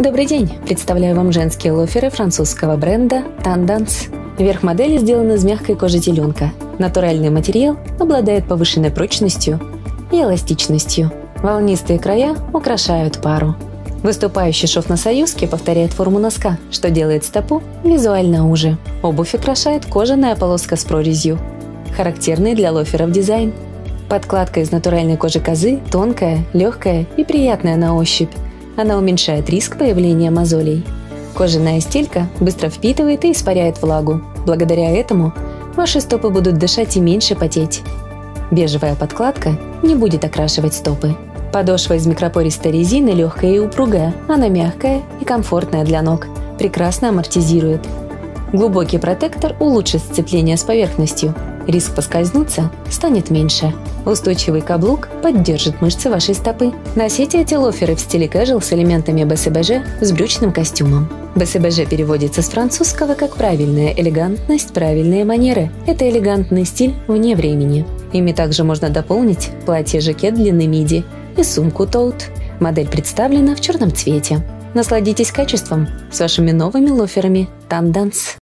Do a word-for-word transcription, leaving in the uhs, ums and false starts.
Добрый день! Представляю вам женские лоферы французского бренда Tendance. Верх модели сделан из мягкой кожи теленка. Натуральный материал обладает повышенной прочностью и эластичностью. Волнистые края украшают пару. Выступающий шов на союзке повторяет форму носка, что делает стопу визуально уже. Обувь украшает кожаная полоска с прорезью, характерный для лоферов дизайн. Подкладка из натуральной кожи козы тонкая, легкая и приятная на ощупь. Она уменьшает риск появления мозолей. Кожаная стелька быстро впитывает и испаряет влагу. Благодаря этому ваши стопы будут дышать и меньше потеть. Бежевая подкладка не будет окрашивать стопы. Подошва из микропористой резины легкая и упругая. Она мягкая и комфортная для ног. Прекрасно амортизирует. Глубокий протектор улучшит сцепление с поверхностью. Риск поскользнуться станет меньше. Устойчивый каблук поддержит мышцы вашей стопы. Носите эти лоферы в стиле casual с элементами бэ эс бэ жэ с брючным костюмом. бэ эс бэ жэ переводится с французского как «правильная элегантность, правильные манеры». Это элегантный стиль вне времени. Ими также можно дополнить платье-жакет длины миди и сумку тоут. Модель представлена в черном цвете. Насладитесь качеством с вашими новыми лоферами Tendance.